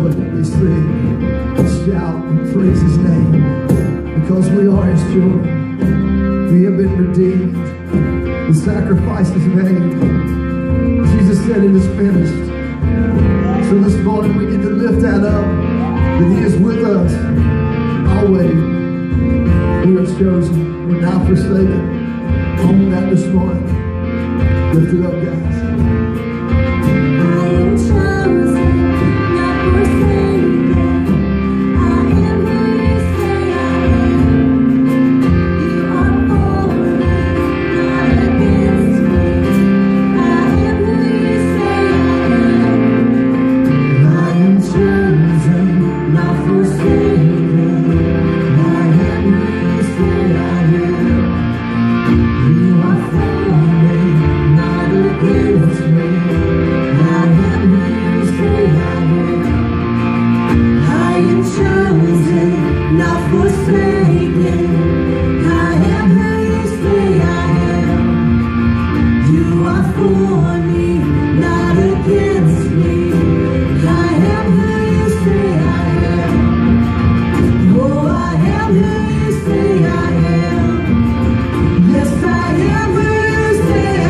joyfully sing and shout and praise His name, because we are His children. We have been redeemed. The sacrifice is made. Jesus said it is finished. So this morning we need to lift that up, that He is with us always. We are chosen. We're not forsaken. Own that this morning. Lift it up, guys. I am chosen, not forsaken. I am who You say I am. You are for me, not against me. I am who You say I am. I am chosen, not forsaken. I am who You say I am. You are for me, not against me. I am who You say I am. I am chosen, not forsaken. I am who You say I am. You are for me, not against me. I am who You say I am. Oh, I am who You say I am. Yes, I am who You say I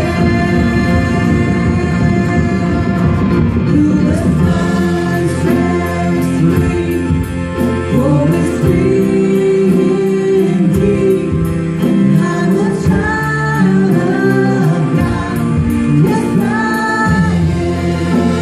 am. Who the Son sets free, oh, is free indeed. I'm a child of God. Yes, I am.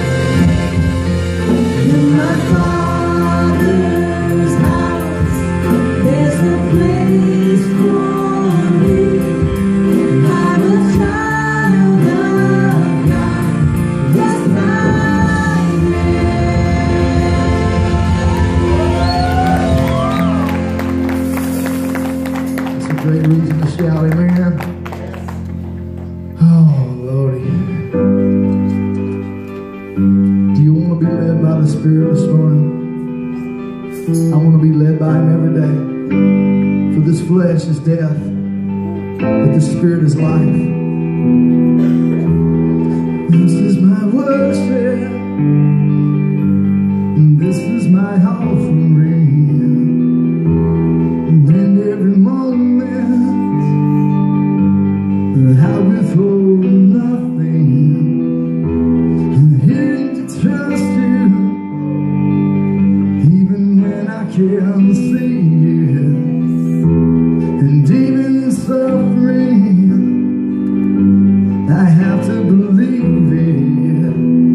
In my Father's house, there's a place for me. I'm a child of God. Yes, I am. It's a great reason to shout, amen. Oh, Lordy. Do you want to be led by the Spirit this morning? I want to be led by Him every day. For this flesh is death, but the Spirit is life. This is my worship, and this is my offering. And in every moment, I withhold nothing. I'm here to trust You, even when I can't see You. And even in suffering, I have to believe it.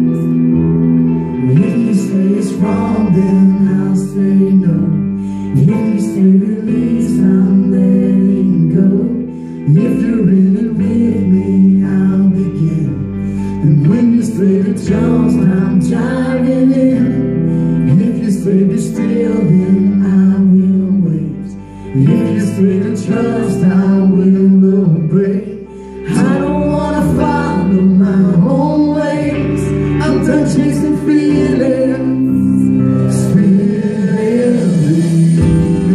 If You say it's wrong, then I'll say no. If You say release, I'm letting go. If You're in it with me, I'll begin. And when You say to trust, I'm diving in. If You say be still, then I will wait. If You say to trust, I will obey. I don't want to follow my own ways. I'm done chasing feelings. Spirit, lead me.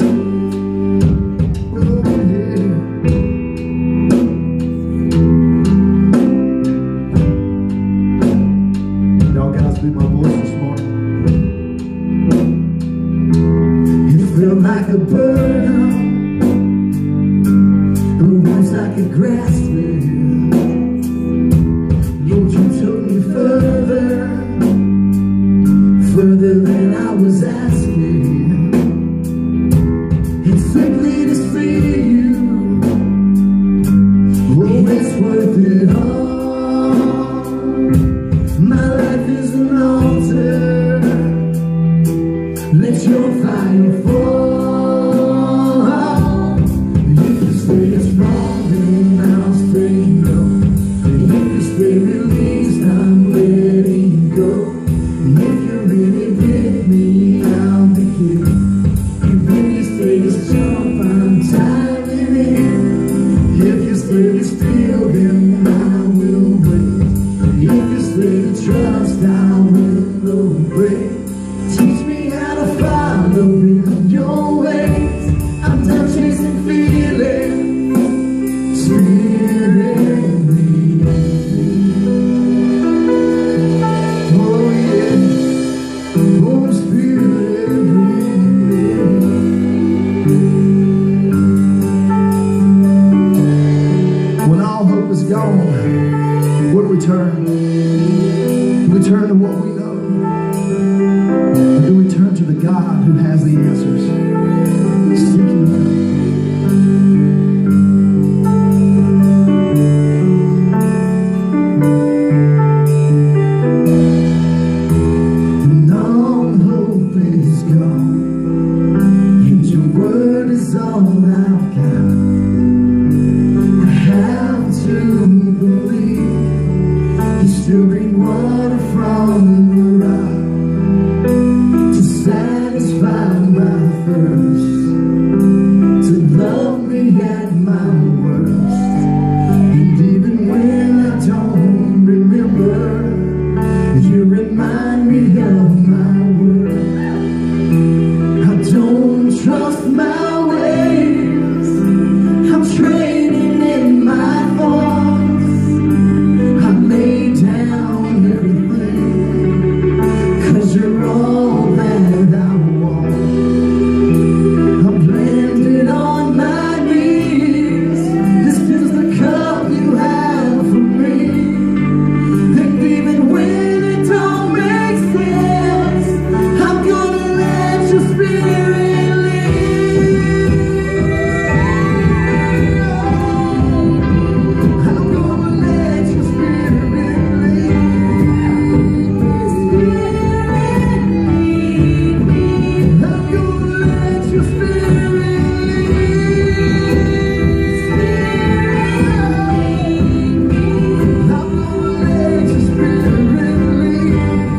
Oh, yeah. Y'all guys beat my voice this morning. It felt like a burden, but once I could grasp it, Lord, You took me further than I was asking. It's simply to see You, oh, it's worth it all. My life is an altar. Let Your fire fall. If You say it's wrong, then I'll say no. If You say release, I'm letting go. If You're in it with me, I'll begin. And when You say to jump, I'm diving in. If You say be still, then I will wait. If You say to trust, I will obey. Teach me how to follow in Your has the answers. Seeking Him. And all hope is gone, and your word is all I've got. I have to believe You still bring water from the rock to satisfy my thirst, to love me at my worst. And even when I don't remember, You remind me of my word. I don't trust my ways, I'm trading in my thoughts. I lay down everything, 'cause You're all that I want. I'm landed on my knees, this is the cup You have for me. And even when it don't make sense, I'm gonna let Your Spirit lead. I'm gonna let Your Spirit lead. I'm gonna let Your Spirit lead. I'm gonna let Your Spirit lead.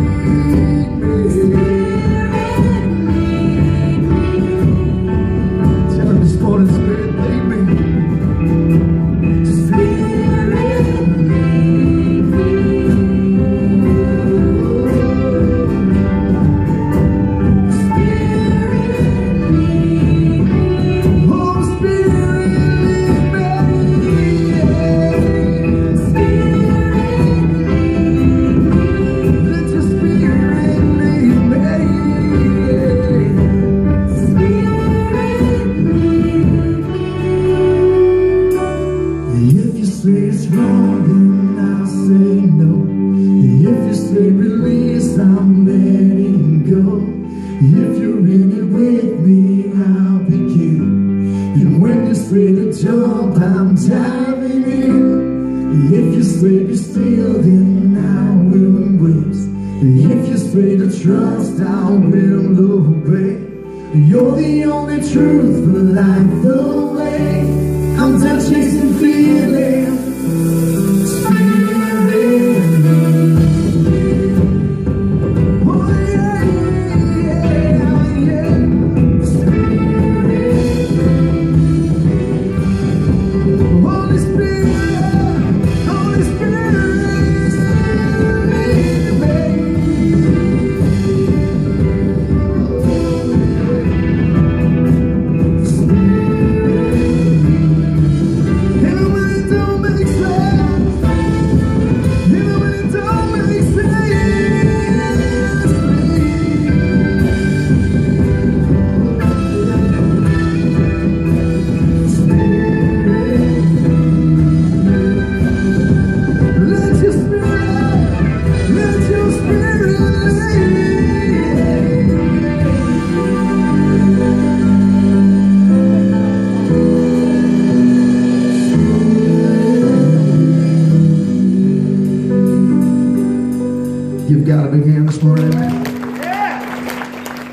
Tell Him this morning, Spirit, lead me. Holy Spirit, let Your Spirit lead me. If You say it's wrong, then I'll say no. If You say release, I'm letting go. If You're in it with me, I'll begin. And when You say to jump, I'm diving in. If You say be still, then I will wait. If You say to trust, I will obey. You're the only truth, the light, the way. I'm done chasing feeling. Spirit, oh yeah, yeah, yeah. Spirit, Holy Spirit, Holy Spirit, lead me. Even when it don't make sense, even when it don't make sense, let Your Spirit lead. You've got a big hand this morning.